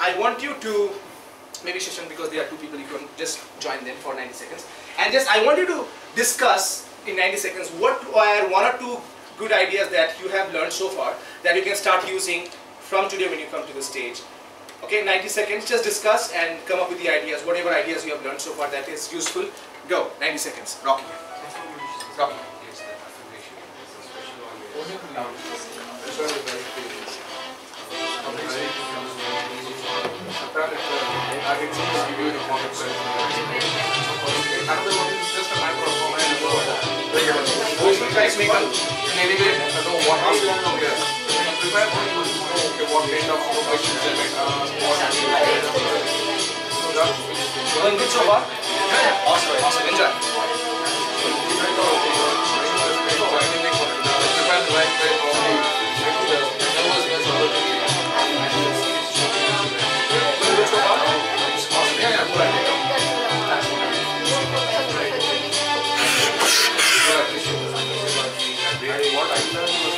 I want you to, maybe Shashank, because there are two people, you can just join them for 90 seconds. And just, I want you to discuss in 90 seconds what are one or two good ideas that you have learned so far that you can start using from today when you come to the stage. Okay, 90 seconds, just discuss and come up with the ideas, whatever ideas you have learned so far that is useful. Go, 90 seconds, Rocky. Rocky. Going good so far? Awesome, awesome, enjoy. What I learned